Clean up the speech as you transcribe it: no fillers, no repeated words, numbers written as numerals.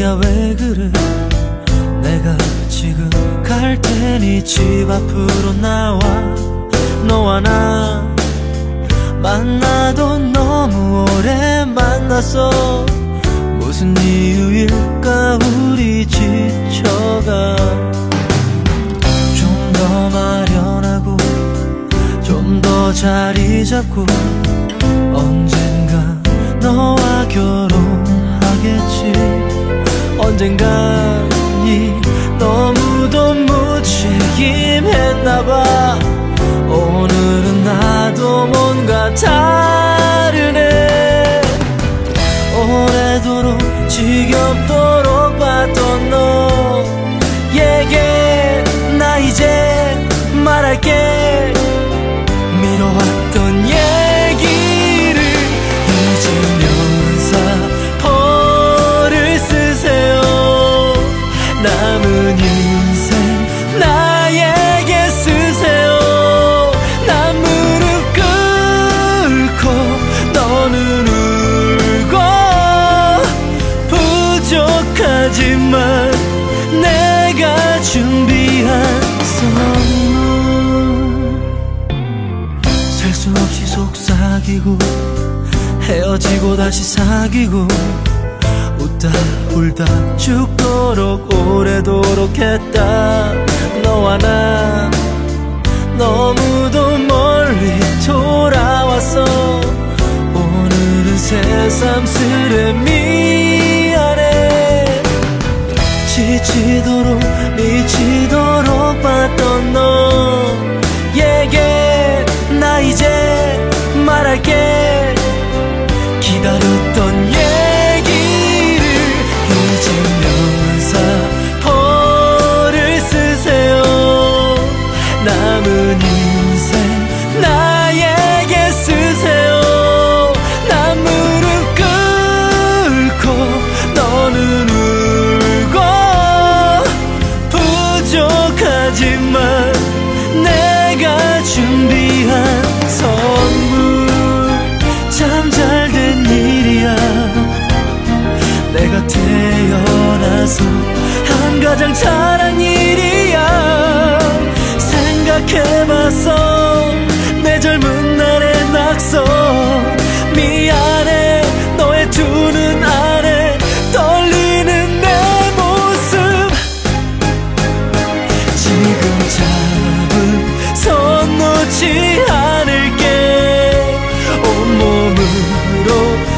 자기야 왜 그래. 내가 지금 갈 테니 집 앞으로 나와. 너와 나 만나도 너무 오래 만났어. 무슨 이유일까 우리 지쳐가. 좀 더 마련하고 좀 더 자리 잡고 언젠가 너와 결혼하겠지. 언젠가 너무도 무책임했나봐. 오늘은 나도 뭔가 다르네. 오래도록 지겹도록 봤던 너에게 나 이제 말할게. 미뤄왔던 얘기를 잊으면서 벌을 쓰세요. 남은 인생 나에게 쓰세요. 난 무릎 꿇고 너는 울고 부족하지만 내가 준비한 선물. 셀 수 없이 속삭이고 헤어지고 다시 사귀고 웃다 울다 죽도록 오래도록 했다. 너와 나 너무도 멀리 돌아왔어. 오늘은 새삼스레 미안해. 지치도록 미치도록 봤던 너에게 나 이제 말할게. 기다렸던 얘기를 잊으면서 벌을 쓰세요. 남은 인생 나에게 쓰세요. 난 무릎 꿇고 너는 울고 부족하지만 내가 준비한 선물. 참 잘된 일이야. 내가 태어나서 한 가장 잘한 일이야. 생각해봤어 내 젊은 날의 낙서. 미안해 너의 두 눈 안에 떨리는 내 모습. 지금 잡은 손 놓지 않을게. 온몸으로